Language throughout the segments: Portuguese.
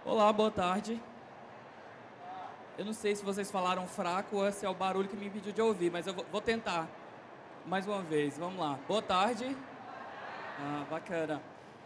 Olá, boa tarde. Eu não sei se vocês falaram fraco ou se é o barulho que me impediu de ouvir, mas eu vou tentar mais uma vez. Vamos lá. Boa tarde. Bacana.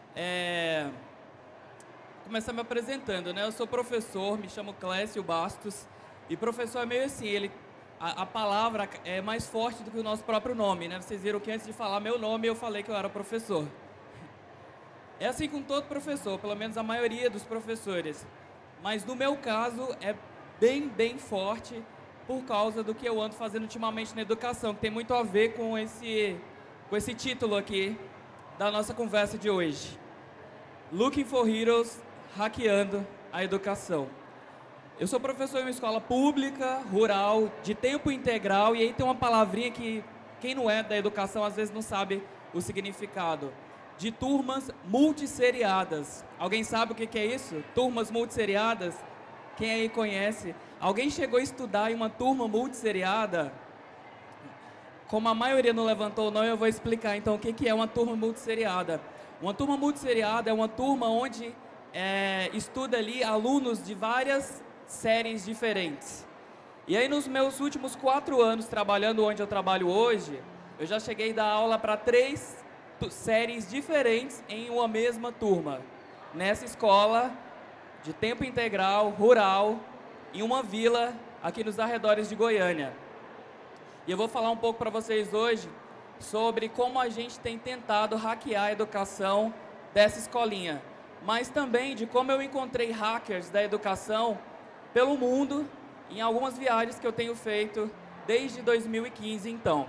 Começar me apresentando, né? Eu sou professor, me chamo Clécio Bastos. E professor é meio assim, a palavra é mais forte do que o nosso próprio nome, né? Vocês viram que antes de falar meu nome, eu falei que eu era professor. É assim com todo professor, pelo menos a maioria dos professores. Mas no meu caso é bem forte por causa do que eu ando fazendo ultimamente na educação, que tem muito a ver com esse título aqui da nossa conversa de hoje. Looking for Heroes, hackeando a educação. Eu sou professor em uma escola pública, rural, de tempo integral, e aí tem uma palavrinha que quem não é da educação às vezes não sabe o significado. De turmas multisseriadas. Alguém sabe o que é isso? Turmas multisseriadas? Quem aí conhece? Alguém chegou a estudar em uma turma multisseriada? Como a maioria não levantou não, eu vou explicar então o que é uma turma multisseriada. Uma turma multisseriada é uma turma onde estuda ali alunos de várias séries diferentes. E aí nos meus últimos 4 anos trabalhando onde eu trabalho hoje, eu já cheguei a dar aula para 3 séries diferentes em uma mesma turma. Nessa escola de tempo integral, rural, em uma vila aqui nos arredores de Goiânia. E eu vou falar um pouco para vocês hoje sobre como a gente tem tentado hackear a educação dessa escolinha, mas também de como eu encontrei hackers da educação pelo mundo em algumas viagens que eu tenho feito desde 2015, então.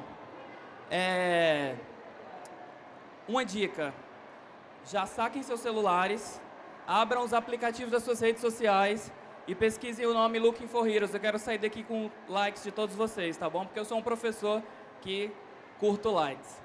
Uma dica, já saquem seus celulares, abram os aplicativos das suas redes sociais e pesquisem o nome Looking for Heroes. Eu quero sair daqui com likes de todos vocês, tá bom? Porque eu sou um professor que curto likes.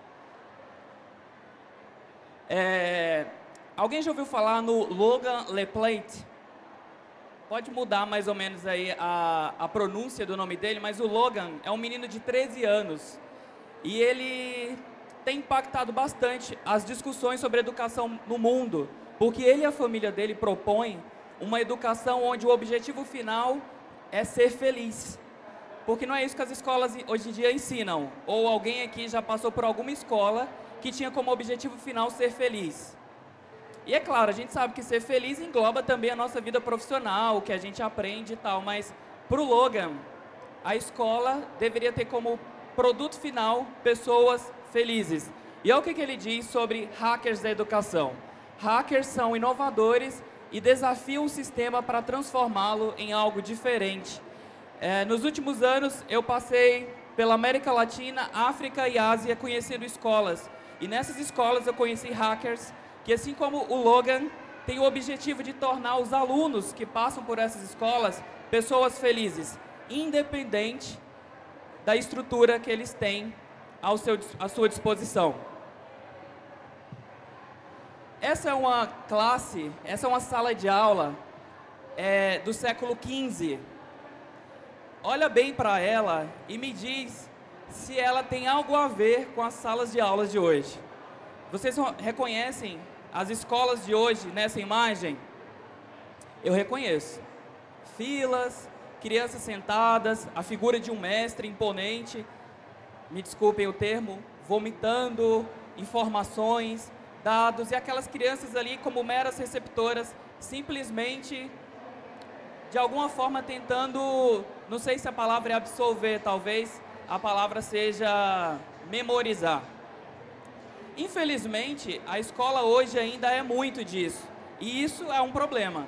Alguém já ouviu falar no Logan LePlate? Pode mudar mais ou menos aí a pronúncia do nome dele, mas o Logan é um menino de 13 anos e ele tem impactado bastante as discussões sobre educação no mundo, porque ele e a família dele propõem uma educação onde o objetivo final é ser feliz. Porque não é isso que as escolas hoje em dia ensinam. Ou alguém aqui já passou por alguma escola que tinha como objetivo final ser feliz. E é claro, a gente sabe que ser feliz engloba também a nossa vida profissional, o que a gente aprende e tal, mas para o Logan, a escola deveria ter como produto final pessoas felizes. E olha o que ele diz sobre hackers da educação. Hackers são inovadores e desafiam o sistema para transformá-lo em algo diferente. Nos últimos anos, eu passei pela América Latina, África e Ásia conhecendo escolas. E nessas escolas eu conheci hackers que, assim como o Logan, tem o objetivo de tornar os alunos que passam por essas escolas pessoas felizes, independente da estrutura que eles têm à sua disposição. Essa é uma classe, essa é uma sala de aula do século XV. Olha bem para ela e me diz se ela tem algo a ver com as salas de aulas de hoje. Vocês reconhecem as escolas de hoje nessa imagem? Eu reconheço. Filas, crianças sentadas, a figura de um mestre imponente, me desculpem o termo, vomitando informações, dados, e aquelas crianças ali como meras receptoras, simplesmente, de alguma forma tentando, não sei se a palavra é absorver, talvez a palavra seja memorizar. Infelizmente, a escola hoje ainda é muito disso, e isso é um problema.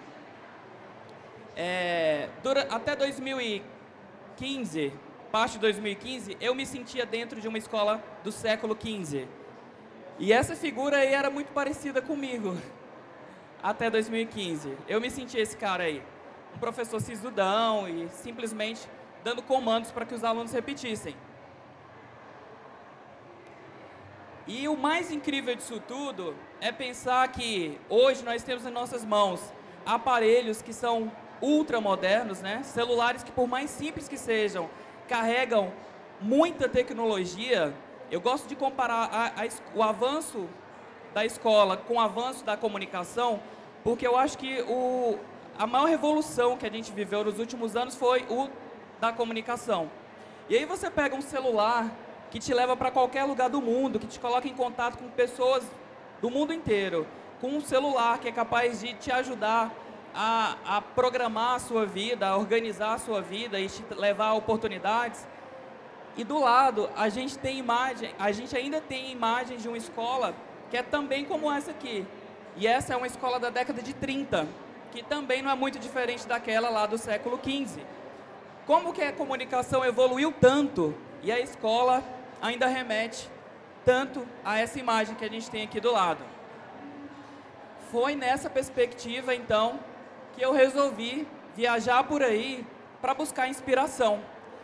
Até 2015, parte de 2015, eu me sentia dentro de uma escola do século XV. E essa figura aí era muito parecida comigo, até 2015. Eu me sentia esse cara aí, um professor sisudão e simplesmente dando comandos para que os alunos repetissem. E o mais incrível disso tudo é pensar que hoje nós temos em nossas mãos aparelhos que são ultramodernos, né? Celulares que, por mais simples que sejam, carregam muita tecnologia. Eu gosto de comparar o avanço da escola com o avanço da comunicação, porque eu acho que a maior revolução que a gente viveu nos últimos anos foi o da comunicação. E aí você pega um celular que te leva para qualquer lugar do mundo, que te coloca em contato com pessoas do mundo inteiro, com um celular que é capaz de te ajudar a programar a sua vida, a organizar a sua vida e te levar a oportunidades. E do lado, a gente ainda tem imagens de uma escola que é também como essa aqui. E essa é uma escola da década de 30, que também não é muito diferente daquela lá do século XV. Como que a comunicação evoluiu tanto e a escola ainda remete tanto a essa imagem que a gente tem aqui do lado? Foi nessa perspectiva, então, que eu resolvi viajar por aí para buscar inspiração.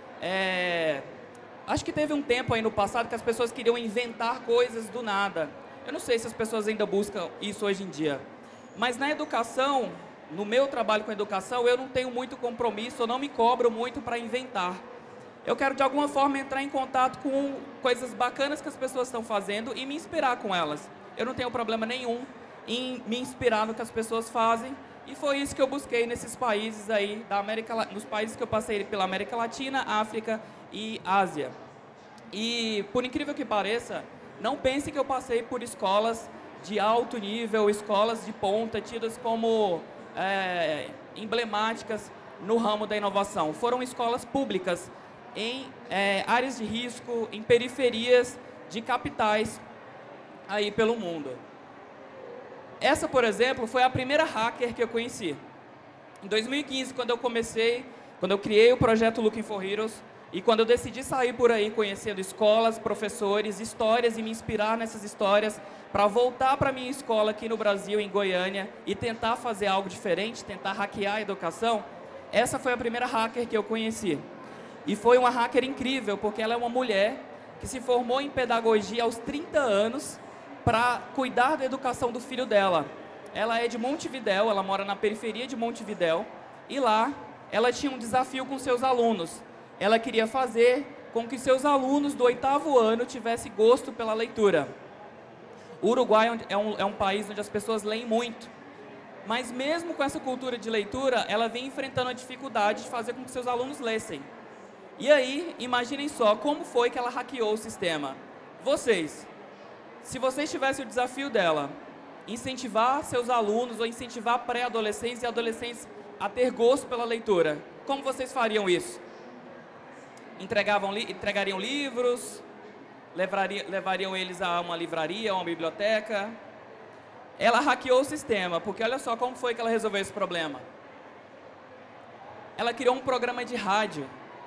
Acho que teve um tempo aí no passado que as pessoas queriam inventar coisas do nada. Eu não sei se as pessoas ainda buscam isso hoje em dia. Mas na educação, no meu trabalho com educação, eu não tenho muito compromisso, eu não me cobro muito para inventar. Eu quero, de alguma forma, entrar em contato com coisas bacanas que as pessoas estão fazendo e me inspirar com elas. Eu não tenho problema nenhum em me inspirar no que as pessoas fazem. E foi isso que eu busquei nesses países aí, nos países que eu passei pela América Latina, África e Ásia. E, por incrível que pareça, não pense que eu passei por escolas de alto nível, escolas de ponta, tidas como emblemáticas no ramo da inovação. Foram escolas públicas em áreas de risco, em periferias de capitais aí pelo mundo. Essa, por exemplo, foi a primeira hacker que eu conheci. Em 2015, quando eu criei o projeto Looking for Heroes, e quando eu decidi sair por aí conhecendo escolas, professores, histórias e me inspirar nessas histórias para voltar para a minha escola aqui no Brasil, em Goiânia, e tentar fazer algo diferente, tentar hackear a educação, essa foi a primeira hacker que eu conheci. E foi uma hacker incrível, porque ela é uma mulher que se formou em pedagogia aos 30 anos para cuidar da educação do filho dela. Ela é de Montevidéu, ela mora na periferia de Montevidéu, e lá ela tinha um desafio com seus alunos. Ela queria fazer com que seus alunos do 8º ano tivessem gosto pela leitura. O Uruguai é um país onde as pessoas leem muito, mas mesmo com essa cultura de leitura, ela vem enfrentando a dificuldade de fazer com que seus alunos lessem. E aí, imaginem só como foi que ela hackeou o sistema. Se vocês tivessem o desafio dela, incentivar seus alunos ou incentivar pré-adolescentes e adolescentes a ter gosto pela leitura, como vocês fariam isso? Entregariam livros, levariam eles a uma livraria, a uma biblioteca? Ela hackeou o sistema, porque olha só como foi que ela resolveu esse problema. Ela criou um programa de rádio.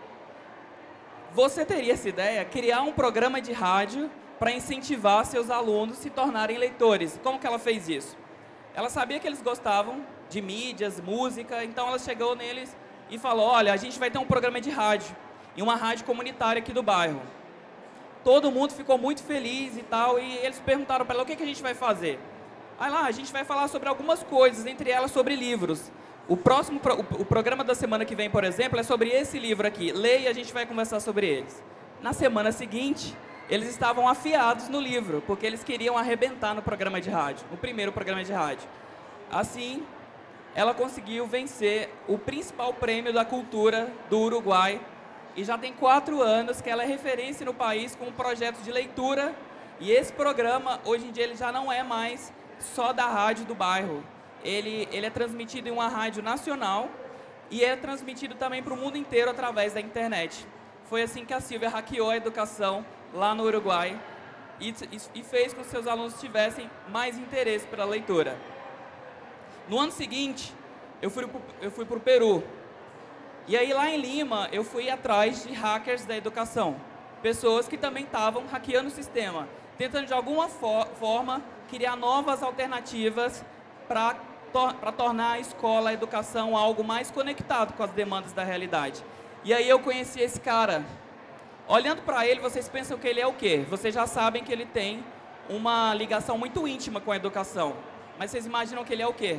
Você teria essa ideia? Criar um programa de rádio para incentivar seus alunos a se tornarem leitores. Como que ela fez isso? Ela sabia que eles gostavam de mídias, música, então ela chegou neles e falou: olha, a gente vai ter um programa de rádio, em uma rádio comunitária aqui do bairro. Todo mundo ficou muito feliz e tal, e eles perguntaram para ela: o que a gente vai fazer? Aí lá, a gente vai falar sobre algumas coisas, entre elas sobre livros. O programa da semana que vem, por exemplo, é sobre esse livro aqui. Leia e a gente vai conversar sobre eles. Na semana seguinte, eles estavam afiados no livro, porque eles queriam arrebentar no programa de rádio, no primeiro programa de rádio. Assim, ela conseguiu vencer o principal prêmio da cultura do Uruguai, e já tem 4 anos que ela é referência no país com um projeto de leitura, e esse programa, hoje em dia, ele já não é mais só da rádio do bairro. Ele é transmitido em uma rádio nacional e é transmitido também para o mundo inteiro através da internet. Foi assim que a Silvia hackeou a educação lá no Uruguai e fez com que seus alunos tivessem mais interesse pela leitura. No ano seguinte, eu fui para o Peru. E aí lá em Lima, eu fui atrás de hackers da educação. Pessoas que também estavam hackeando o sistema, tentando de alguma forma criar novas alternativas para tornar a escola, a educação, algo mais conectado com as demandas da realidade. E aí eu conheci esse cara. Olhando para ele, vocês pensam que ele é o quê? Vocês já sabem que ele tem uma ligação muito íntima com a educação. Mas vocês imaginam que ele é o quê?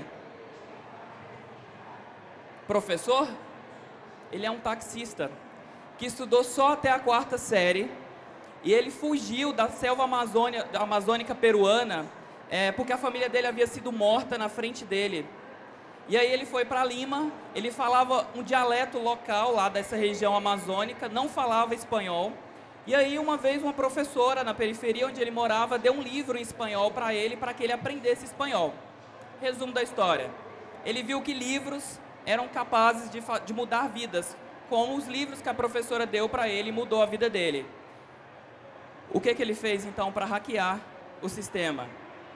Professor? Ele é um taxista que estudou só até a 4ª série e ele fugiu da selva amazônica peruana porque a família dele havia sido morta na frente dele. E aí ele foi para Lima, ele falava um dialeto local lá dessa região amazônica, não falava espanhol. E aí uma vez uma professora na periferia onde ele morava deu um livro em espanhol para que ele aprendesse espanhol. Resumo da história. Ele viu que livros eram capazes de mudar vidas, como os livros que a professora deu para ele mudou a vida dele. O que ele fez então para hackear o sistema?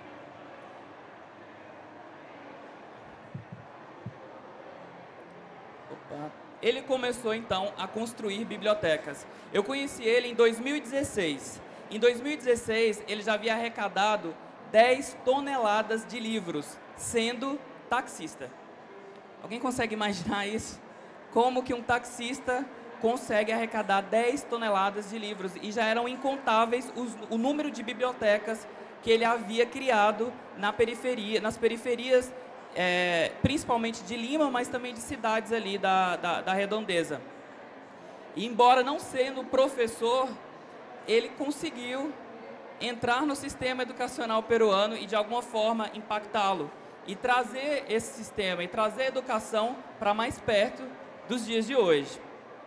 Ele começou então a construir bibliotecas. Eu conheci ele em 2016. Em 2016, ele já havia arrecadado 10 toneladas de livros, sendo taxista. Alguém consegue imaginar isso? Como que um taxista consegue arrecadar 10 toneladas de livros? E já eram incontáveis o número de bibliotecas que ele havia criado nas periferias, principalmente de Lima, mas também de cidades ali da redondeza. E embora não sendo professor, ele conseguiu entrar no sistema educacional peruano e de alguma forma impactá-lo. E trazer esse sistema, e trazer a educação para mais perto dos dias de hoje.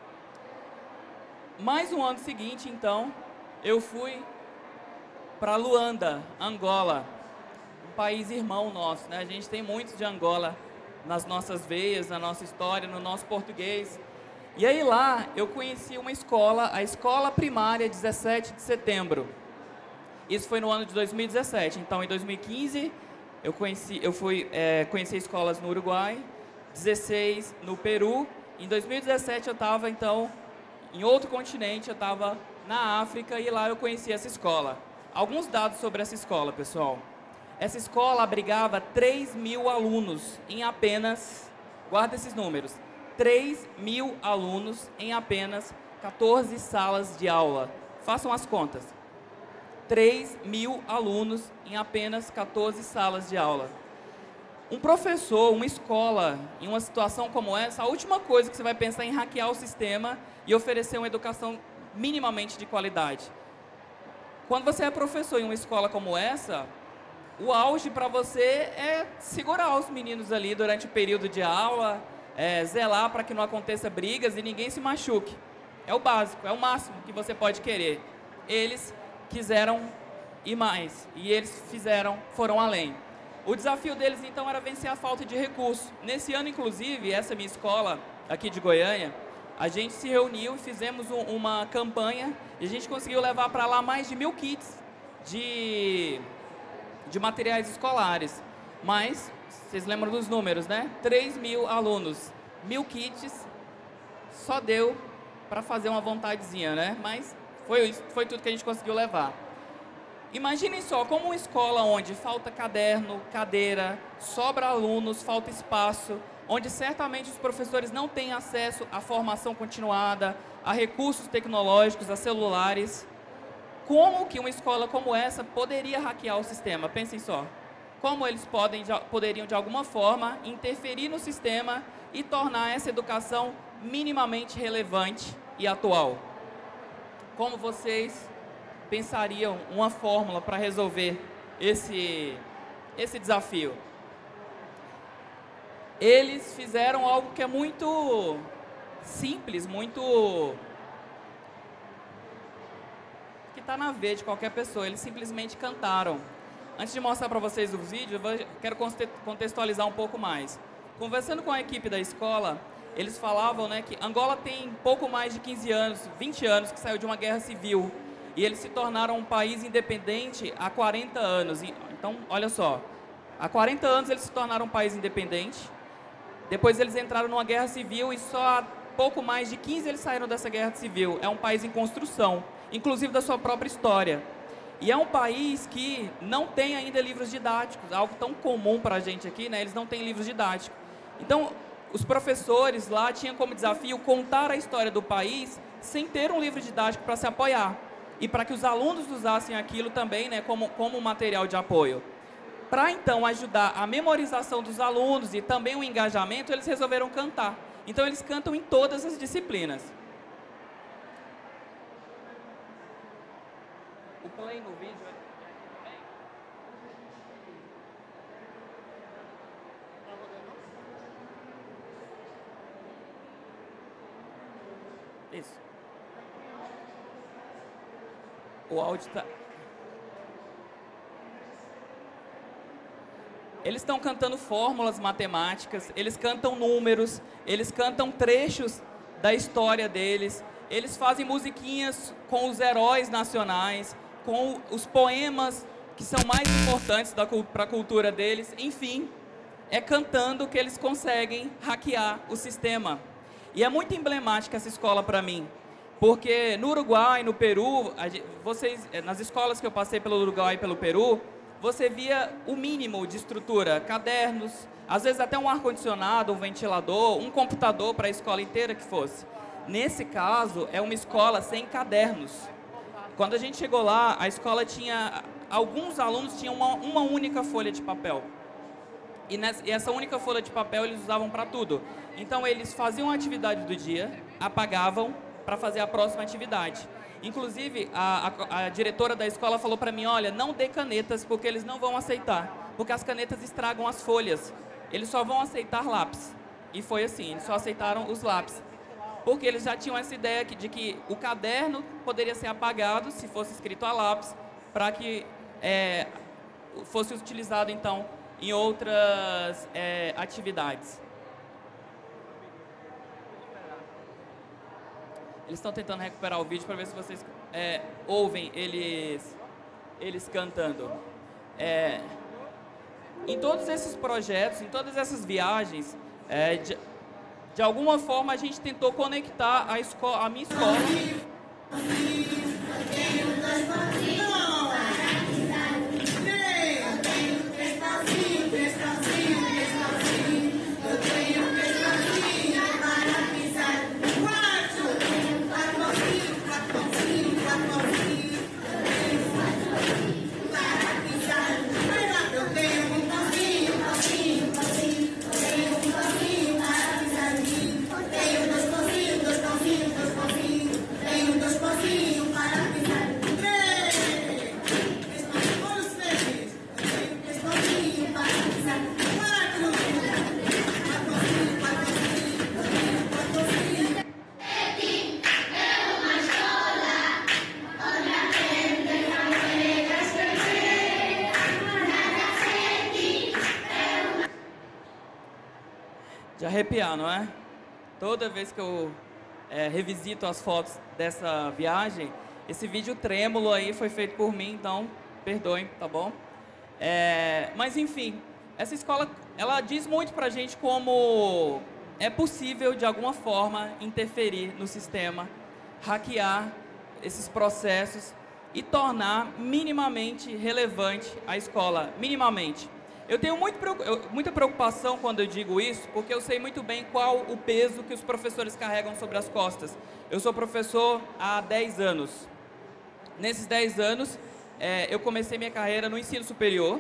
Mais um ano seguinte, então, eu fui para Luanda, Angola, um país irmão nosso, né? A gente tem muito de Angola nas nossas veias, na nossa história, no nosso português. E aí lá eu conheci uma escola, a Escola Primária 17 de Setembro. Isso foi no ano de 2017. Então, em 2015, eu conheci escolas no Uruguai, 16 no Peru. Em 2017 eu estava então em outro continente, eu estava na África e lá eu conheci essa escola. Alguns dados sobre essa escola, pessoal. Essa escola abrigava 3.000 alunos em apenas, guarda esses números, 3.000 alunos em apenas 14 salas de aula. Façam as contas. 3.000 alunos em apenas 14 salas de aula. Um professor, uma escola, em uma situação como essa, a última coisa que você vai pensar é em hackear o sistema e oferecer uma educação minimamente de qualidade. Quando você é professor em uma escola como essa, o auge para você é segurar os meninos ali durante o período de aula, zelar para que não aconteça brigas e ninguém se machuque. É o básico, é o máximo que você pode querer. Eles quiseram ir mais e eles foram além. O desafio deles então era vencer a falta de recursos. Nesse ano, inclusive, essa minha escola aqui de Goiânia, a gente se reuniu e fizemos uma campanha e a gente conseguiu levar para lá mais de 1.000 kits de materiais escolares. Mas, vocês lembram dos números, né? 3.000 alunos, 1.000 kits, só deu para fazer uma vontadezinha, né? Mas foi tudo que a gente conseguiu levar. Imaginem só, como uma escola onde falta caderno, cadeira, sobra alunos, falta espaço, onde certamente os professores não têm acesso à formação continuada, a recursos tecnológicos, a celulares. Como que uma escola como essa poderia hackear o sistema? Pensem só. Como eles poderiam, de alguma forma, interferir no sistema e tornar essa educação minimamente relevante e atual? Como vocês pensariam uma fórmula para resolver esse desafio? Eles fizeram algo que é muito simples, que está na veia de qualquer pessoa. Eles simplesmente cantaram. Antes de mostrar para vocês o vídeo, eu quero contextualizar um pouco mais. Conversando com a equipe da escola, eles falavam, né, que Angola tem pouco mais de 15 anos, 20 anos que saiu de uma guerra civil. E eles se tornaram um país independente há 40 anos. Então, olha só, há 40 anos eles se tornaram um país independente. Depois eles entraram numa guerra civil e só há pouco mais de 15 eles saíram dessa guerra civil. É um país em construção, inclusive da sua própria história. E é um país que não tem ainda livros didáticos, algo tão comum para a gente aqui, né? Eles não têm livros didáticos. Então, os professores lá tinham como desafio contar a história do país sem ter um livro didático para se apoiar. E para que os alunos usassem aquilo também, né, como material de apoio. Para, então, ajudar a memorização dos alunos e também o engajamento, eles resolveram cantar. Então, eles cantam em todas as disciplinas. O play no vídeo Isso. O áudio está... Eles estão cantando fórmulas matemáticas, eles cantam números, eles cantam trechos da história deles, eles fazem musiquinhas com os heróis nacionais, com os poemas que são mais importantes para a cultura deles. Enfim, é cantando que eles conseguem hackear o sistema. E é muito emblemática essa escola para mim, porque no Uruguai, no Peru, nas escolas que eu passei pelo Uruguai e pelo Peru, você via o mínimo de estrutura, cadernos, às vezes até um ar-condicionado, um ventilador, um computador para a escola inteira que fosse. Nesse caso, é uma escola sem cadernos. Quando a gente chegou lá, a escola tinha... Alguns alunos tinham uma única folha de papel. E essa única folha de papel eles usavam para tudo. Então, eles faziam a atividade do dia, apagavam para fazer a próxima atividade. Inclusive, a diretora da escola falou para mim, olha, não dê canetas, porque eles não vão aceitar, porque as canetas estragam as folhas. Eles só vão aceitar lápis. E foi assim, eles só aceitaram os lápis. Porque eles já tinham essa ideia de que o caderno poderia ser apagado, se fosse escrito a lápis, para que fosse utilizado, então, em outras atividades. Eles estão tentando recuperar o vídeo para ver se vocês ouvem eles cantando. Em todos esses projetos, em todas essas viagens, de alguma forma a gente tentou conectar a minha escola. De arrepiar, não é? Toda vez que eu revisito as fotos dessa viagem, esse vídeo trêmulo aí foi feito por mim, então perdoem, tá bom? Mas enfim, essa escola, ela diz muito pra gente como é possível, de alguma forma, interferir no sistema, hackear esses processos e tornar minimamente relevante a escola, minimamente. Eu tenho muita preocupação quando eu digo isso, porque eu sei muito bem qual o peso que os professores carregam sobre as costas. Eu sou professor há 10 anos. Nesses 10 anos, eu comecei minha carreira no ensino superior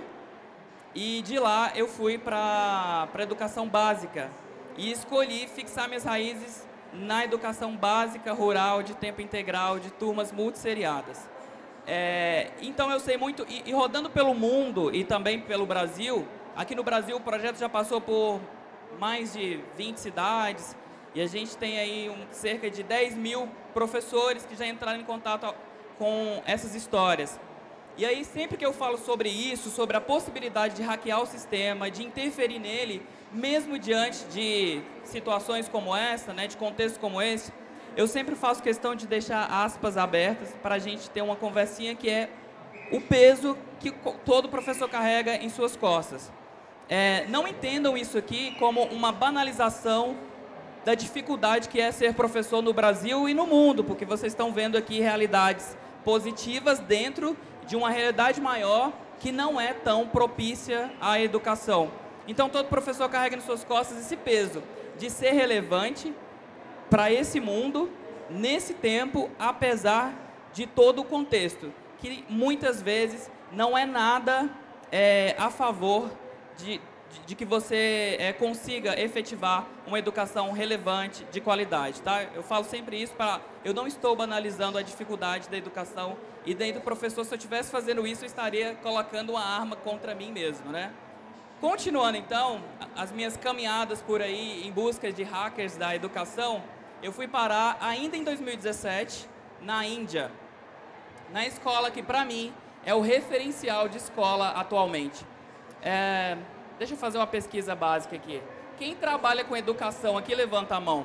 e de lá eu fui para a educação básica e escolhi fixar minhas raízes na educação básica rural de tempo integral, de turmas multisseriadas. Então eu sei muito, e rodando pelo mundo e também pelo Brasil, aqui no Brasil o projeto já passou por mais de 20 cidades e a gente tem aí cerca de 10 mil professores que já entraram em contato com essas histórias. E aí sempre que eu falo sobre isso, sobre a possibilidade de hackear o sistema, de interferir nele, mesmo diante de situações como essa, né, de contextos como esse, eu sempre faço questão de deixar aspas abertas para a gente ter uma conversinha que é o peso que todo professor carrega em suas costas. Não entendam isso aqui como uma banalização da dificuldade que é ser professor no Brasil e no mundo, porque vocês estão vendo aqui realidades positivas dentro de uma realidade maior que não é tão propícia à educação. Então, todo professor carrega nas suas costas esse peso de ser relevante para esse mundo, nesse tempo, apesar de todo o contexto, que muitas vezes não é nada a favor de que você consiga efetivar uma educação relevante, de qualidade, tá? Eu falo sempre isso eu não estou banalizando a dificuldade da educação e dentro do professor, se eu estivesse fazendo isso, eu estaria colocando uma arma contra mim mesmo, né? Continuando, então, as minhas caminhadas por aí em busca de hackers da educação, eu fui parar ainda em 2017 na Índia, na escola que para mim é o referencial de escola atualmente. Deixa eu fazer uma pesquisa básica aqui. Quem trabalha com educação aqui, levanta a mão.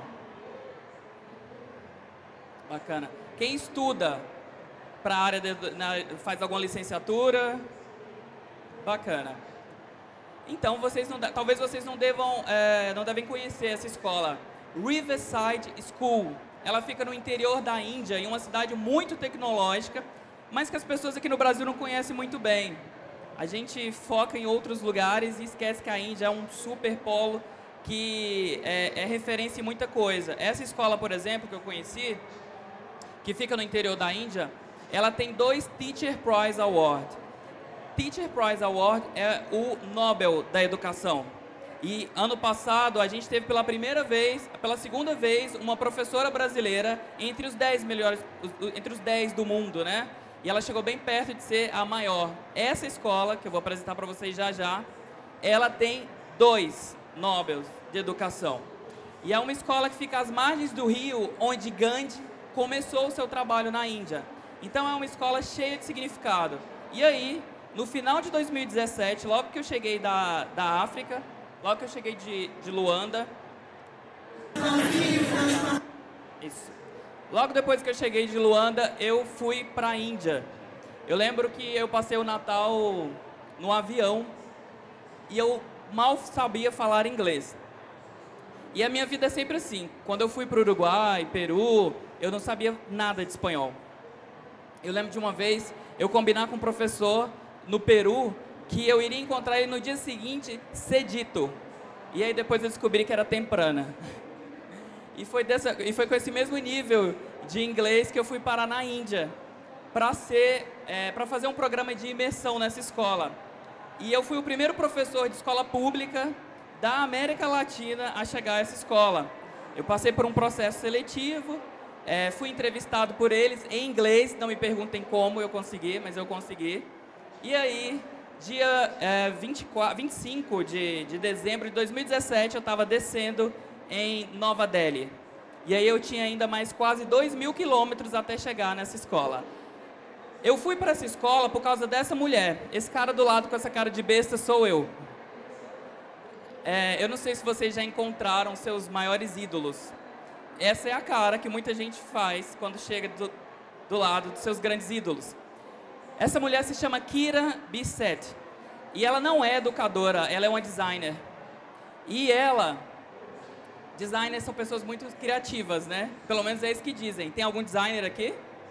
Bacana. Quem estuda para a área faz alguma licenciatura? Bacana. Então, talvez vocês não devem conhecer essa escola. Riverside School. Ela fica no interior da Índia, em uma cidade muito tecnológica, mas que as pessoas aqui no Brasil não conhecem muito bem. A gente foca em outros lugares e esquece que a Índia é um super polo que é referência em muita coisa. Essa escola, por exemplo, que eu conheci, que fica no interior da Índia, ela tem 2 Teacher Prize Award. Teacher Prize Award é o Nobel da educação. E ano passado a gente teve pela segunda vez, uma professora brasileira entre os 10 melhores, entre os 10 do mundo, né? E ela chegou bem perto de ser a maior. Essa escola, que eu vou apresentar para vocês já já, ela tem 2 Nobels de educação. E é uma escola que fica às margens do rio, onde Gandhi começou o seu trabalho na Índia. Então é uma escola cheia de significado. E aí, no final de 2017, logo que eu cheguei da África, logo que eu cheguei de Luanda... Isso. Logo depois que eu cheguei de Luanda, eu fui para a Índia. Eu lembro que eu passei o Natal no avião e eu mal sabia falar inglês. E a minha vida é sempre assim. Quando eu fui para o Uruguai, Peru, eu não sabia nada de espanhol. Eu lembro de uma vez eu combinar com um professor no Peru que eu iria encontrar ele no dia seguinte cedito. E aí depois eu descobri que era temprana. E foi com esse mesmo nível de inglês que eu fui parar na Índia para fazer um programa de imersão nessa escola. E eu fui o primeiro professor de escola pública da América Latina a chegar a essa escola. Eu passei por um processo seletivo, fui entrevistado por eles em inglês, não me perguntem como eu consegui, mas eu consegui. E aí, dia 25 de dezembro de 2017, eu estava descendo em Nova Delhi. E aí eu tinha ainda mais quase 2.000 quilômetros até chegar nessa escola. Eu fui para essa escola por causa dessa mulher. Esse cara do lado com essa cara de besta sou eu. Eu não sei se vocês já encontraram seus maiores ídolos. Essa é a cara que muita gente faz quando chega do lado dos seus grandes ídolos. Essa mulher se chama Kira Bissett. E ela não é educadora, ela é uma designer. E designers são pessoas muito criativas, né? Pelo menos é isso que dizem. Tem algum designer aqui?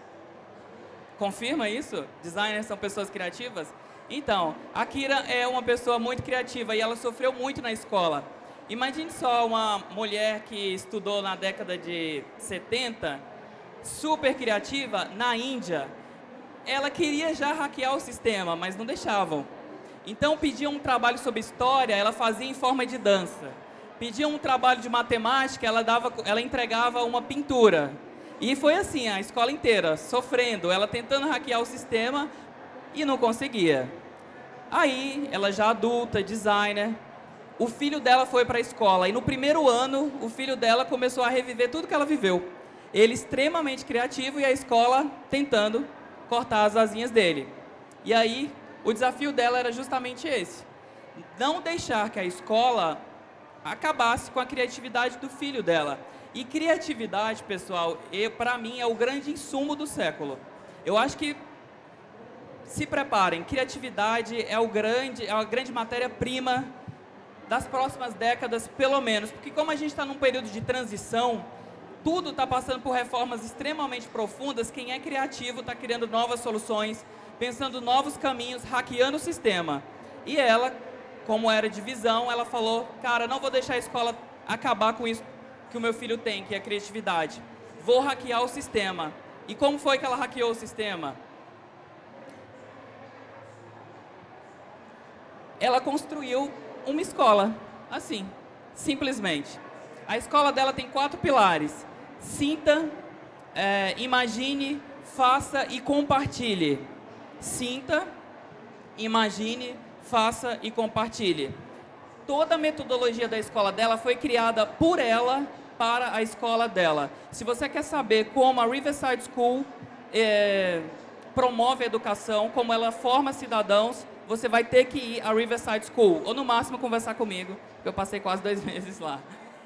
Confirma isso? Designers são pessoas criativas? Então, a Kira é uma pessoa muito criativa e ela sofreu muito na escola. Imagine só uma mulher que estudou na década de 70, super criativa, na Índia. Ela queria já hackear o sistema, mas não deixavam. Então, pediam um trabalho sobre história, ela fazia em forma de dança. Pediam um trabalho de matemática, ela entregava uma pintura. E foi assim, a escola inteira, sofrendo, ela tentando hackear o sistema e não conseguia. Aí, ela já adulta, designer, o filho dela foi para a escola. E no primeiro ano, o filho dela começou a reviver tudo que ela viveu. Ele extremamente criativo e a escola tentando cortar as asinhas dele. E aí, o desafio dela era justamente esse. Não deixar que a escola acabasse com a criatividade do filho dela. E criatividade, pessoal, para mim é o grande insumo do século. Eu acho que, se preparem, criatividade é a grande matéria-prima das próximas décadas, pelo menos. Porque como a gente está num período de transição, tudo está passando por reformas extremamente profundas, quem é criativo está criando novas soluções, pensando novos caminhos, hackeando o sistema. E ela, como era de visão, ela falou, cara, não vou deixar a escola acabar com isso que o meu filho tem, que é a criatividade. Vou hackear o sistema. E como foi que ela hackeou o sistema? Ela construiu uma escola, assim, simplesmente. A escola dela tem 4 pilares. Sinta, imagine, faça e compartilhe. Sinta, imagine, faça e compartilhe. Toda a metodologia da escola dela foi criada por ela para a escola dela. Se você quer saber como a Riverside School promove a educação, como ela forma cidadãos, você vai ter que ir à Riverside School, ou no máximo conversar comigo, porque eu passei quase 2 meses lá.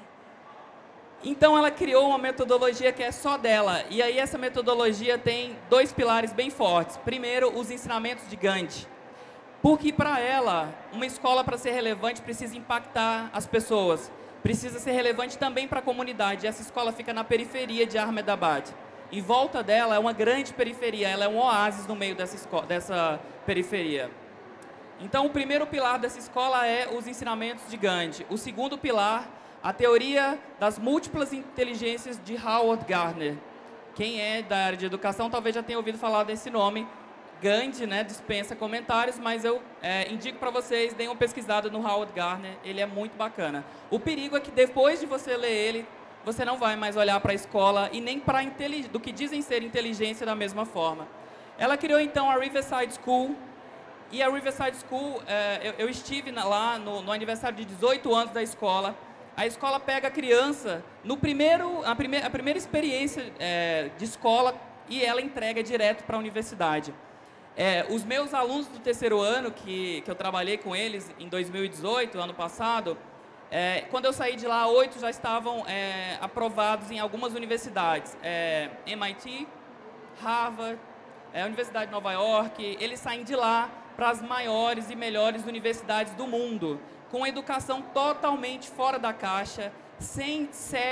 Então ela criou uma metodologia que é só dela, e aí essa metodologia tem 2 pilares bem fortes. Primeiro, os ensinamentos de Gandhi. Porque para ela, uma escola para ser relevante precisa impactar as pessoas, precisa ser relevante também para a comunidade. Essa escola fica na periferia de Ahmedabad. Em volta dela é uma grande periferia, ela é um oásis no meio dessa periferia. Então o primeiro pilar dessa escola é os ensinamentos de Gandhi. O segundo pilar, a teoria das múltiplas inteligências de Howard Gardner. Quem é da área de educação talvez já tenha ouvido falar desse nome. Gandhi, né, dispensa comentários, mas eu indico para vocês, deem uma pesquisada no Howard Gardner, ele é muito bacana. O perigo é que depois de você ler ele, você não vai mais olhar para a escola e nem para do que dizem ser inteligência da mesma forma. Ela criou então a Riverside School, e a Riverside School, eu estive lá no aniversário de 18 anos da escola. A escola pega a criança a primeira experiência de escola e ela entrega direto para a universidade. Os meus alunos do terceiro ano, que eu trabalhei com eles em 2018, ano passado, quando eu saí de lá, 8 já estavam aprovados em algumas universidades. MIT, Harvard, Universidade de Nova York, eles saem de lá para as maiores e melhores universidades do mundo, com educação totalmente fora da caixa, sem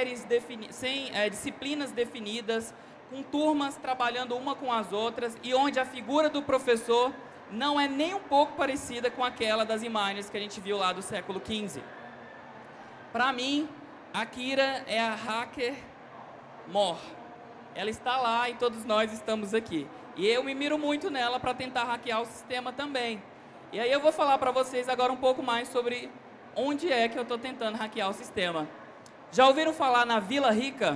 disciplinas definidas, com turmas trabalhando uma com as outras e onde a figura do professor não é nem um pouco parecida com aquela das imagens que a gente viu lá do século XV. Para mim, a Kira é a hacker mor. Ela está lá e todos nós estamos aqui. E eu me miro muito nela para tentar hackear o sistema também. E aí eu vou falar para vocês agora um pouco mais sobre onde é que eu estou tentando hackear o sistema. Já ouviram falar na Vila Rica?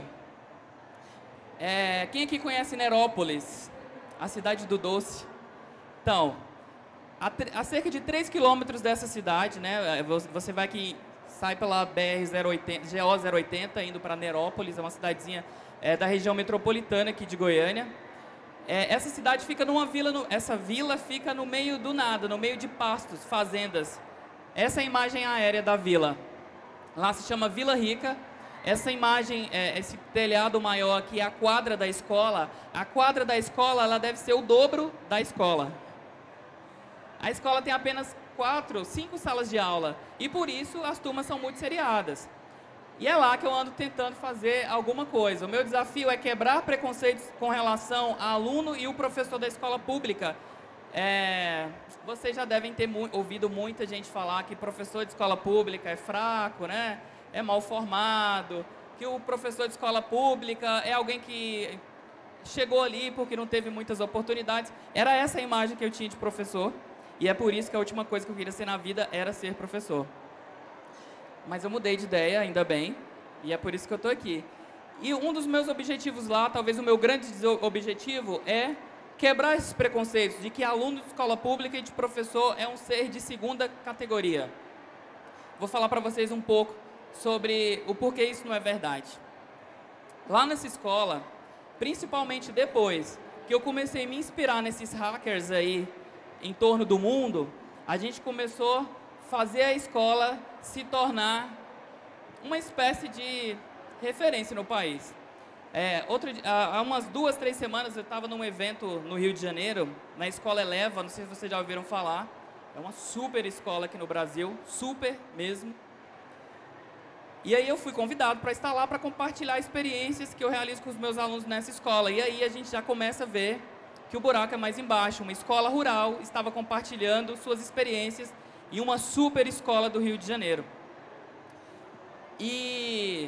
Quem aqui conhece Nerópolis? A cidade do doce. Então, a cerca de 3 quilômetros dessa cidade, né, você vai aqui, sai pela GO 080, indo para Nerópolis, é uma cidadezinha da região metropolitana aqui de Goiânia. Essa cidade fica numa vila, essa vila fica no meio do nada, no meio de pastos, fazendas. Essa é a imagem aérea da vila. Lá se chama Vila Rica. Essa imagem, esse telhado maior aqui é a quadra da escola. A quadra da escola, ela deve ser o dobro da escola. A escola tem apenas 4, 5 salas de aula. E por isso as turmas são muito seriadas. E é lá que eu ando tentando fazer alguma coisa. O meu desafio é quebrar preconceitos com relação ao aluno e o professor da escola pública. Vocês já devem ter ouvido muita gente falar que professor de escola pública é fraco, né? É mal formado, que o professor de escola pública é alguém que chegou ali porque não teve muitas oportunidades. Era essa a imagem que eu tinha de professor, e é por isso que a última coisa que eu queria ser na vida era ser professor. Mas eu mudei de ideia, ainda bem, e é por isso que eu estou aqui. E um dos meus objetivos lá, talvez o meu grande objetivo, é quebrar esses preconceitos de que aluno de escola pública e de professor é um ser de segunda categoria. Vou falar para vocês um pouco sobre o porquê isso não é verdade. Lá nessa escola, principalmente depois que eu comecei a me inspirar nesses hackers aí em torno do mundo, a gente começou a fazer a escola se tornar uma espécie de referência no país. Há umas 2, 3 semanas eu estava num evento no Rio de Janeiro, na Escola Eleva, não sei se vocês já ouviram falar, é uma super escola aqui no Brasil, super mesmo. E aí eu fui convidado para estar lá para compartilhar experiências que eu realizo com os meus alunos nessa escola. E aí a gente já começa a ver que o buraco é mais embaixo. Uma escola rural estava compartilhando suas experiências em uma super escola do Rio de Janeiro. E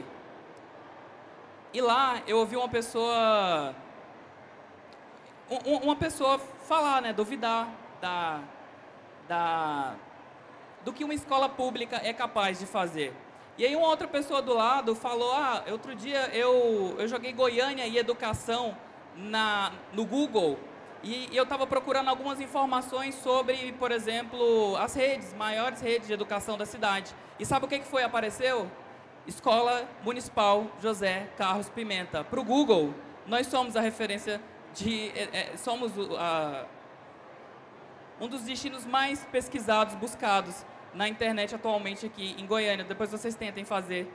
lá eu ouvi uma pessoa falar, né, duvidar do que uma escola pública é capaz de fazer. E aí uma outra pessoa do lado falou, outro dia eu joguei Goiânia e educação no Google e eu estava procurando algumas informações sobre, por exemplo, as maiores redes de educação da cidade. E sabe o que foi? Apareceu? Escola Municipal José Carlos Pimenta. Para o Google, nós somos a referência somos um dos destinos mais pesquisados, buscados na internet atualmente aqui em Goiânia. Depois vocês tentem fazer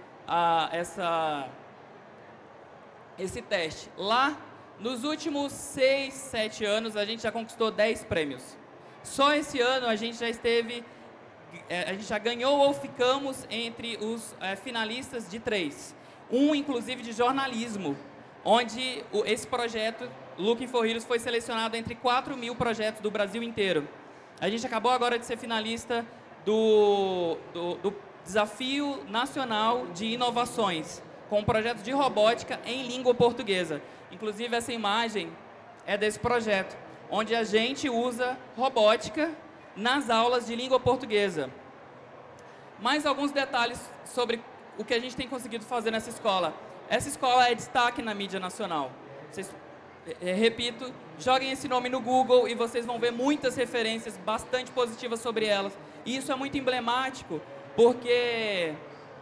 esse teste. Lá, nos últimos 6, 7 anos, a gente já conquistou 10 prêmios. Só esse ano a gente já ganhou ou ficamos entre os finalistas de 3. Um, inclusive, de jornalismo, onde esse projeto, Looking for Heroes, foi selecionado entre 4.000 projetos do Brasil inteiro. A gente acabou agora de ser finalista do Desafio Nacional de Inovações, com um projeto de robótica em língua portuguesa. Inclusive, essa imagem é desse projeto, onde a gente usa robótica nas aulas de língua portuguesa. Mais alguns detalhes sobre o que a gente tem conseguido fazer nessa escola. Essa escola é destaque na mídia nacional. Vocês, repito, joguem esse nome no Google e vocês vão ver muitas referências bastante positivas sobre elas. E isso é muito emblemático, porque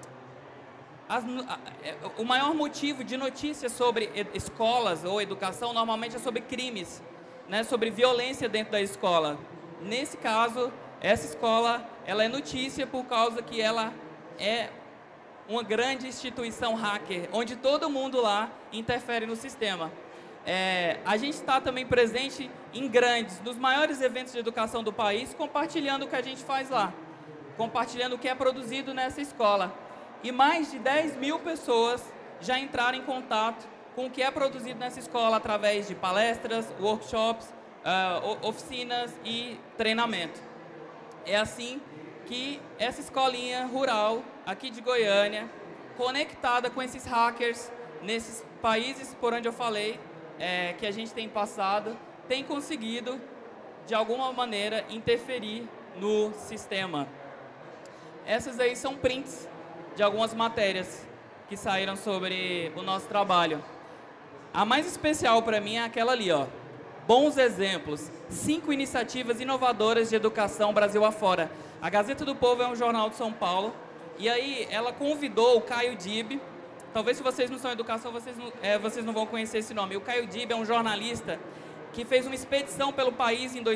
o maior motivo de notícias sobre escolas ou educação normalmente é sobre crimes, né, sobre violência dentro da escola. Nesse caso, essa escola ela é notícia por causa que ela é uma grande instituição hacker, onde todo mundo lá interfere no sistema. A gente está também presente em nos maiores eventos de educação do país, compartilhando o que a gente faz lá, compartilhando o que é produzido nessa escola. E mais de 10.000 pessoas já entraram em contato com o que é produzido nessa escola através de palestras, workshops, oficinas e treinamento. É assim que essa escolinha rural aqui de Goiânia, conectada com esses hackers nesses países por onde eu falei, que a gente tem passado, tem conseguido, de alguma maneira, interferir no sistema. Essas aí são prints de algumas matérias que saíram sobre o nosso trabalho. A mais especial para mim é aquela ali, ó. Bons exemplos, 5 iniciativas inovadoras de educação Brasil afora. A Gazeta do Povo é um jornal de São Paulo, e aí ela convidou o Caio Dib. Talvez se vocês não são educação, vocês não vão conhecer esse nome. O Caio Dib é um jornalista que fez uma expedição pelo país em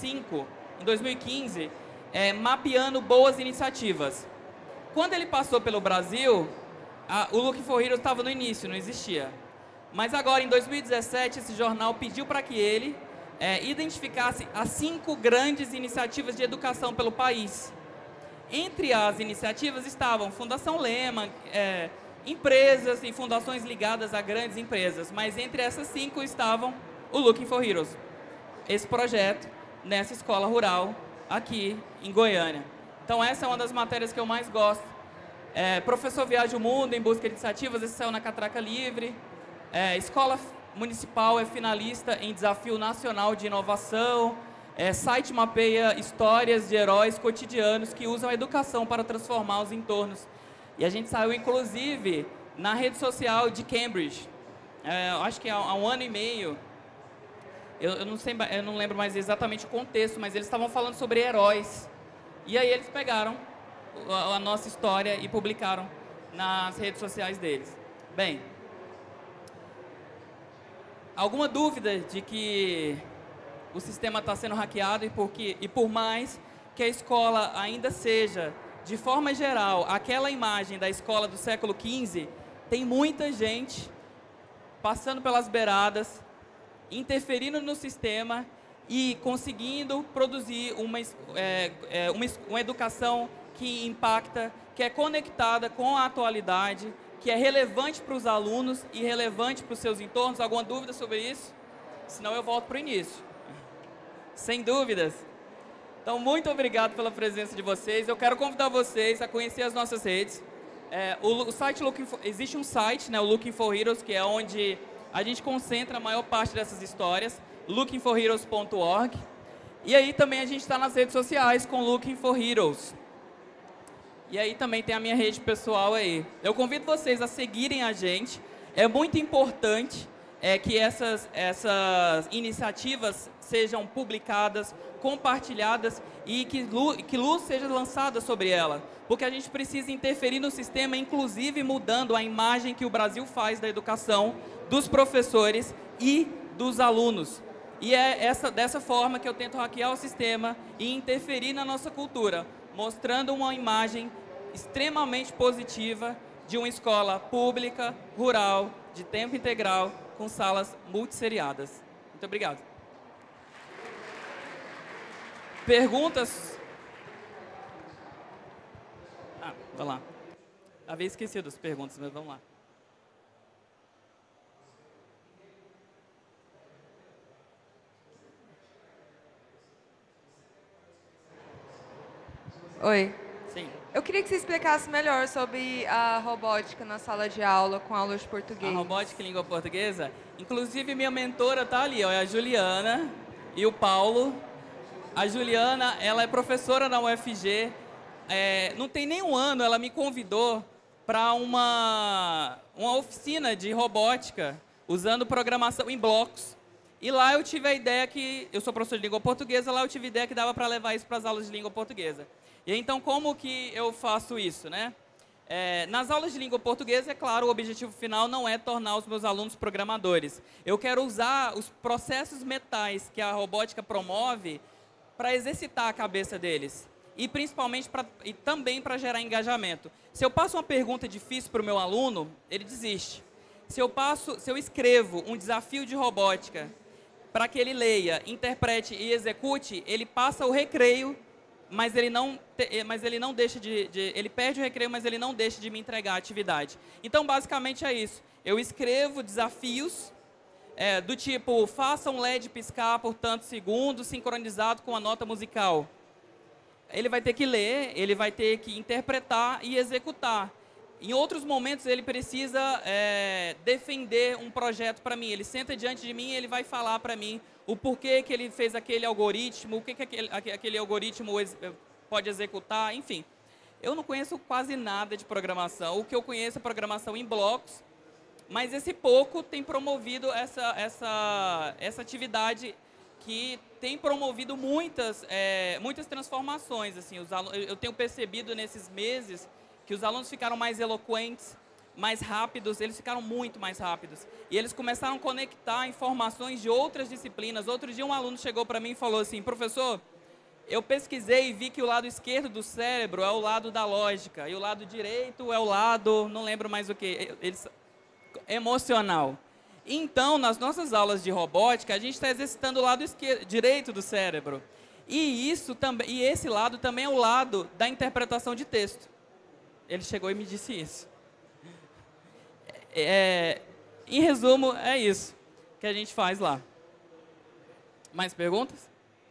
2015, mapeando boas iniciativas. Quando ele passou pelo Brasil, o Looking for Heroes estava no início, não existia. Mas agora, em 2017, esse jornal pediu para que ele identificasse as 5 grandes iniciativas de educação pelo país. Entre as iniciativas estavam Fundação Lema, empresas e fundações ligadas a grandes empresas, mas entre essas 5 estavam o Looking for Heroes, esse projeto nessa escola rural aqui em Goiânia. Então essa é uma das matérias que eu mais gosto. Professor Viaja o Mundo em busca de iniciativas, esse saiu na Catraca Livre. Escola Municipal é finalista em Desafio Nacional de Inovação. Site mapeia histórias de heróis cotidianos que usam a educação para transformar os entornos. E a gente saiu, inclusive, na rede social de Cambridge. Acho que há 1 ano e meio. Eu não lembro mais exatamente o contexto, mas eles estavam falando sobre heróis. E aí eles pegaram a nossa história e publicaram nas redes sociais deles. Bem, alguma dúvida de que o sistema está sendo hackeado e por mais que a escola ainda seja, de forma geral, aquela imagem da escola do século XV, tem muita gente passando pelas beiradas, interferindo no sistema e conseguindo produzir uma educação que impacta, que é conectada com a atualidade, que é relevante para os alunos e relevante para os seus entornos. Alguma dúvida sobre isso? Senão eu volto para o início. Sem dúvidas. Então, muito obrigado pela presença de vocês. Eu quero convidar vocês a conhecer as nossas redes. Existe um site, né, o Looking for Heroes, que é onde a gente concentra a maior parte dessas histórias, lookingforheroes.org. E aí também a gente está nas redes sociais com Looking for Heroes. E aí também tem a minha rede pessoal aí. Eu convido vocês a seguirem a gente. É muito importante que essas iniciativas sejam publicadas, compartilhadas e que luz seja lançada sobre ela. Porque a gente precisa interferir no sistema, inclusive mudando a imagem que o Brasil faz da educação, dos professores e dos alunos. E é dessa forma que eu tento hackear o sistema e interferir na nossa cultura, mostrando uma imagem extremamente positiva de uma escola pública, rural, de tempo integral, com salas multisseriadas. Muito obrigado. Perguntas? Vamos lá. Havia esquecido as perguntas, mas vamos lá. Oi. Sim. Eu queria que você explicasse melhor sobre a robótica na sala de aula com aulas de português. A robótica em língua portuguesa? Inclusive, minha mentora está ali, ó, é a Juliana e o Paulo. A Juliana, ela é professora na UFG. Não tem nem um ano, ela me convidou para uma oficina de robótica, usando programação em blocos. E lá eu tive a ideia que, eu sou professor de língua portuguesa, lá eu tive a ideia que dava para levar isso para as aulas de língua portuguesa. E então, como que eu faço isso, né? Nas aulas de língua portuguesa, é claro, o objetivo final não é tornar os meus alunos programadores. Eu quero usar os processos mentais que a robótica promove para exercitar a cabeça deles. E principalmente e também para gerar engajamento. Se eu passo uma pergunta difícil para o meu aluno, ele desiste. Se eu escrevo um desafio de robótica para que ele leia, interprete e execute, ele passa o recreio, mas ele não deixa ele perde o recreio, mas ele não deixa de me entregar a atividade. Então, basicamente é isso. Eu escrevo desafios do tipo, faça um LED piscar por tantos segundos, sincronizado com a nota musical. Ele vai ter que ler, ele vai ter que interpretar e executar. Em outros momentos, ele precisa defender um projeto para mim. Ele senta diante de mim e ele vai falar para mim o porquê que ele fez aquele algoritmo, o que aquele algoritmo pode executar, enfim. Eu não conheço quase nada de programação. O que eu conheço é programação em blocos, mas esse pouco tem promovido essa atividade que tem promovido muitas transformações. Assim, eu tenho percebido nesses meses que os alunos ficaram mais eloquentes, mais rápidos, eles ficaram muito mais rápidos. E eles começaram a conectar informações de outras disciplinas. Outro dia um aluno chegou para mim e falou assim, professor, eu pesquisei e vi que o lado esquerdo do cérebro é o lado da lógica, e o lado direito é o lado, não lembro mais o que, emocional. Então, nas nossas aulas de robótica, a gente está exercitando o lado direito do cérebro. E esse lado também é o lado da interpretação de texto. Ele chegou e me disse isso. Em resumo, é isso que a gente faz lá. Mais perguntas?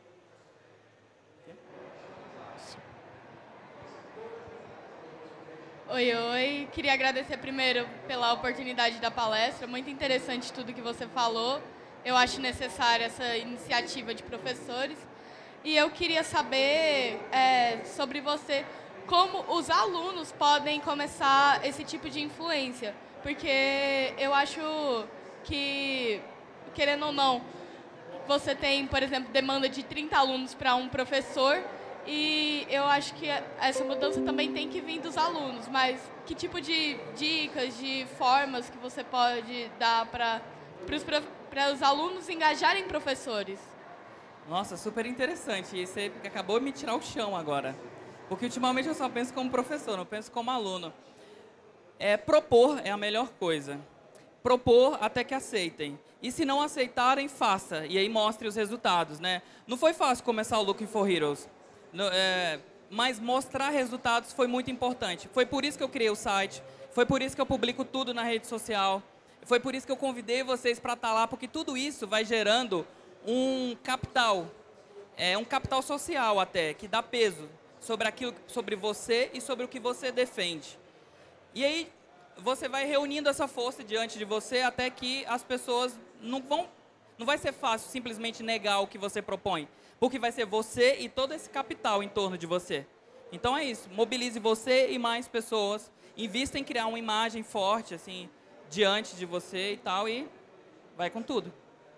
Oi. Queria agradecer primeiro pela oportunidade da palestra. Muito interessante tudo que você falou. Eu acho necessária essa iniciativa de professores. E eu queria saber sobre você, como os alunos podem começar esse tipo de influência. Porque eu acho que, querendo ou não, você tem, por exemplo, demanda de 30 alunos para um professor, e eu acho que essa mudança também tem que vir dos alunos. Mas que tipo de dicas, de formas que você pode dar para os alunos engajarem professores? Nossa, super interessante. E você acabou de me tirar o chão agora. Porque ultimamente eu só penso como professor, não penso como aluno. Propor é a melhor coisa. Propor até que aceitem. E se não aceitarem, faça. E aí mostre os resultados, né? Não foi fácil começar o Looking for Heroes. Mas mostrar resultados foi muito importante. Foi por isso que eu criei o site. Foi por isso que eu publico tudo na rede social. Foi por isso que eu convidei vocês para estar lá. Porque tudo isso vai gerando um capital. Um capital social até, que dá peso sobre você e sobre o que você defende. E aí, você vai reunindo essa força diante de você até que as pessoas não vai ser fácil simplesmente negar o que você propõe, porque vai ser você e todo esse capital em torno de você. Então é isso, mobilize você e mais pessoas, invista em criar uma imagem forte, assim, diante de você e tal, e vai com tudo.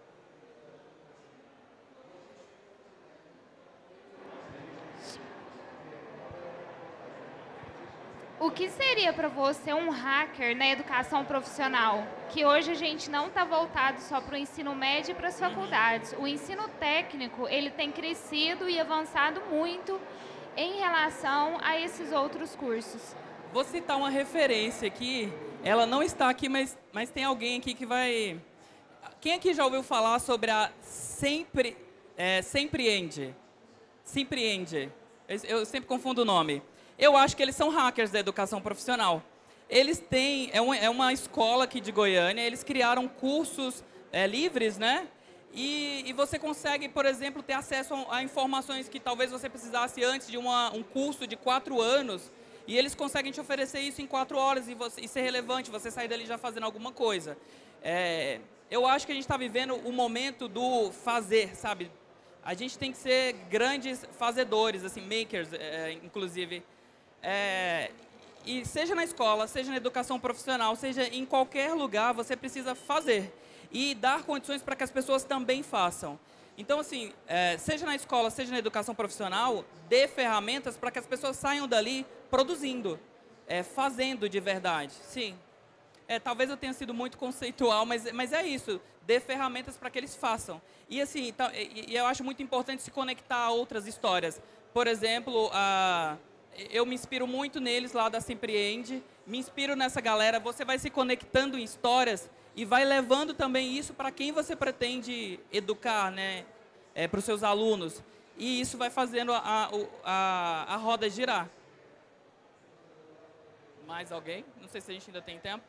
O que seria para você um hacker na educação profissional? Que hoje a gente não está voltado só para o ensino médio e para as faculdades. O ensino técnico, ele tem crescido e avançado muito em relação a esses outros cursos. Vou citar uma referência aqui, ela não está aqui, mas tem alguém aqui que vai... Quem aqui já ouviu falar sobre a Sempreende? Sempreende. Eu sempre confundo o nome. Eu acho que eles são hackers da educação profissional. Eles têm, é uma escola aqui de Goiânia, eles criaram cursos livres, né? E você consegue, por exemplo, ter acesso a informações que talvez você precisasse antes de um curso de 4 anos, e eles conseguem te oferecer isso em 4 horas e ser relevante, você sair dali já fazendo alguma coisa. Eu acho que a gente está vivendo o momento do fazer, sabe? A gente tem que ser grandes fazedores, assim, makers, inclusive. E seja na escola, seja na educação profissional, seja em qualquer lugar, você precisa fazer e dar condições para que as pessoas também façam. Então, assim, seja na escola, seja na educação profissional, dê ferramentas para que as pessoas saiam dali produzindo, fazendo de verdade. Sim, talvez eu tenha sido muito conceitual, mas é isso, dê ferramentas para que eles façam. E, assim, eu acho muito importante se conectar a outras histórias. Por exemplo, eu me inspiro muito neles lá da Sempreende, me inspiro nessa galera, você vai se conectando em histórias e vai levando também isso para quem você pretende educar, né, para os seus alunos. E isso vai fazendo a roda girar. Mais alguém? Não sei se a gente ainda tem tempo.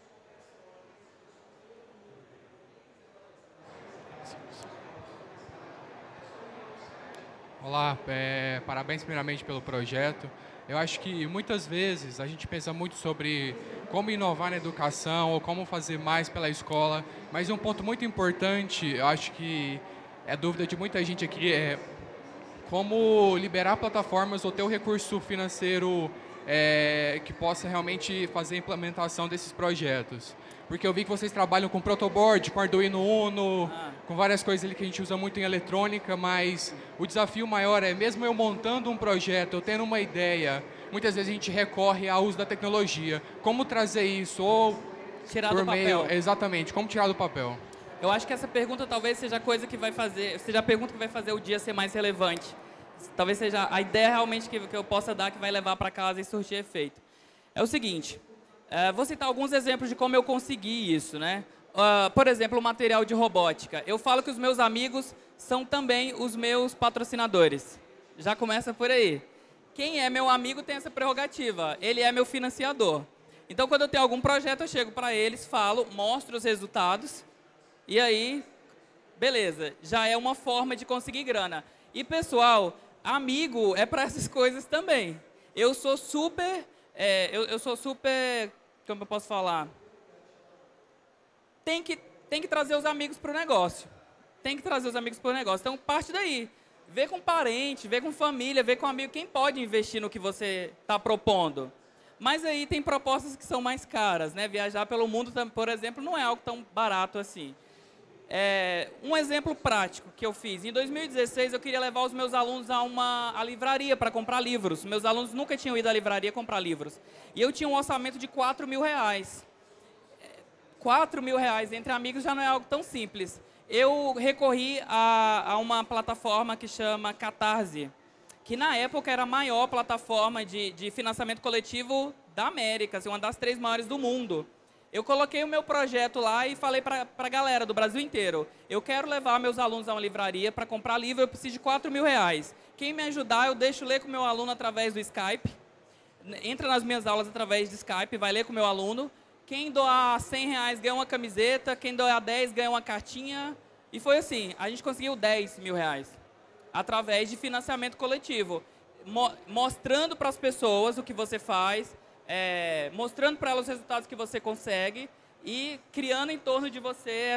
Olá, parabéns primeiramente pelo projeto. Eu acho que muitas vezes a gente pensa muito sobre como inovar na educação ou como fazer mais pela escola, mas um ponto muito importante, eu acho que é dúvida de muita gente aqui, é como liberar plataformas ou ter o recurso financeiro que possa realmente fazer a implementação desses projetos. Porque eu vi que vocês trabalham com protoboard, com Arduino Uno, com várias coisas ali que a gente usa muito em eletrônica, mas o desafio maior é, mesmo eu montando um projeto, eu tendo uma ideia, muitas vezes a gente recorre ao uso da tecnologia. Como trazer isso? Ou tirar do papel. Exatamente, como tirar do papel? Eu acho que essa pergunta talvez seja a coisa que vai fazer, seja a pergunta que vai fazer o dia ser mais relevante. Talvez seja a ideia realmente que eu possa dar que vai levar para casa e surtir efeito. É o seguinte, vou citar alguns exemplos de como eu consegui isso, né? Por exemplo, o material de robótica. Eu falo que os meus amigos são também os meus patrocinadores. Já começa por aí. Quem é meu amigo tem essa prerrogativa. Ele é meu financiador. Então, quando eu tenho algum projeto, eu chego para eles, falo, mostro os resultados. E aí, beleza. Já é uma forma de conseguir grana. E, pessoal, amigo é para essas coisas também. Eu sou super... Como eu posso falar? Tem que trazer os amigos para o negócio. Tem que trazer os amigos para o negócio. Então, parte daí. Vê com parente, vê com família, vê com amigo. Quem pode investir no que você está propondo? Mas aí tem propostas que são mais caras, né? Viajar pelo mundo, por exemplo, não é algo tão barato assim. Um exemplo prático que eu fiz. Em 2016, eu queria levar os meus alunos à livraria para comprar livros. Meus alunos nunca tinham ido à livraria comprar livros. E eu tinha um orçamento de R$4.000. R$4.000 entre amigos já não é algo tão simples. Eu recorri a uma plataforma que chama Catarse, que na época era a maior plataforma de financiamento coletivo da América, assim, uma das 3 maiores do mundo. Eu coloquei o meu projeto lá e falei para a galera do Brasil inteiro, eu quero levar meus alunos a uma livraria para comprar livro, eu preciso de R$4.000. Quem me ajudar, eu deixo ler com o meu aluno através do Skype, entra nas minhas aulas através do Skype, vai ler com o meu aluno. Quem doar R$100 ganha uma camiseta, quem doar 10 ganha uma cartinha. E foi assim, a gente conseguiu R$10.000 através de financiamento coletivo, mostrando para as pessoas o que você faz, mostrando para elas os resultados que você consegue e criando em torno de você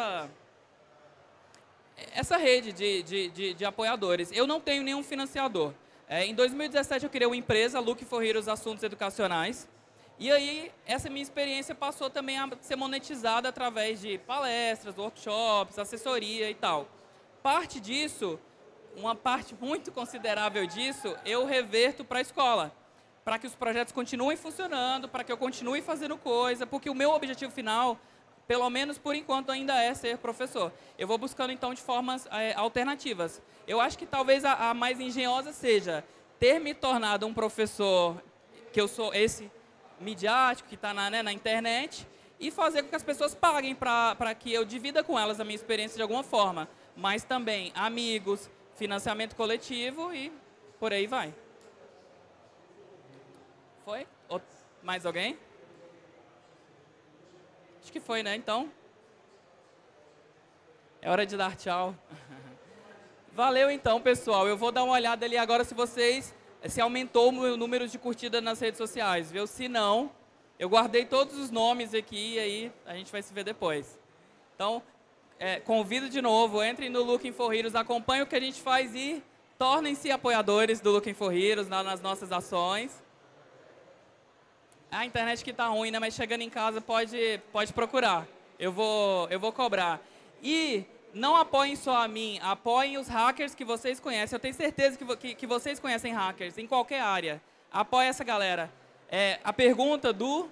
essa rede de apoiadores. Eu não tenho nenhum financiador. Em 2017 eu criei uma empresa, Look for Heroes Assuntos Educacionais. E aí, essa minha experiência passou também a ser monetizada através de palestras, workshops, assessoria e tal. Parte disso, uma parte muito considerável disso, eu reverto para a escola, para que os projetos continuem funcionando, para que eu continue fazendo coisa, porque o meu objetivo final, pelo menos por enquanto, ainda é ser professor. Eu vou buscando, então, de formas alternativas. Eu acho que talvez a mais engenhosa seja ter me tornado um professor, que eu sou esse midiático, que está na internet, e fazer com que as pessoas paguem para que eu divida com elas a minha experiência de alguma forma. Mas também amigos, financiamento coletivo e por aí vai. Foi? Mais alguém? Acho que foi, né? Então, é hora de dar tchau. Valeu então, pessoal. Eu vou dar uma olhada ali agora se aumentou o número de curtidas nas redes sociais, viu? Se não, eu guardei todos os nomes aqui e aí a gente vai se ver depois. Então, convido de novo, entrem no Looking for Heroes, acompanhem o que a gente faz e tornem-se apoiadores do Looking for Heroes nas nossas ações. A internet que tá ruim, né? Mas chegando em casa pode procurar. Eu vou cobrar. E não apoiem só a mim, apoiem os hackers que vocês conhecem. Eu tenho certeza que vocês conhecem hackers em qualquer área. Apoiem essa galera. A pergunta do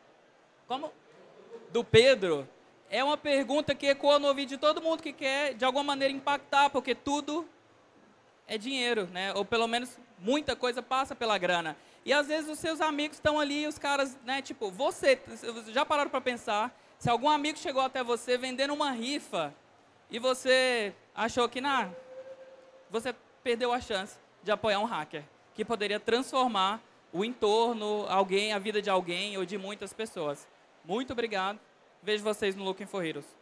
Pedro é uma pergunta que ecoa no ouvido de todo mundo que quer, de alguma maneira, impactar, porque tudo é dinheiro, né? Ou pelo menos muita coisa passa pela grana. E às vezes os seus amigos estão ali, os caras, né? Tipo, você já pararam para pensar, se algum amigo chegou até você vendendo uma rifa e você achou que, você perdeu a chance de apoiar um hacker, que poderia transformar o entorno, a vida de alguém ou de muitas pessoas. Muito obrigado. Vejo vocês no Looking for Heroes.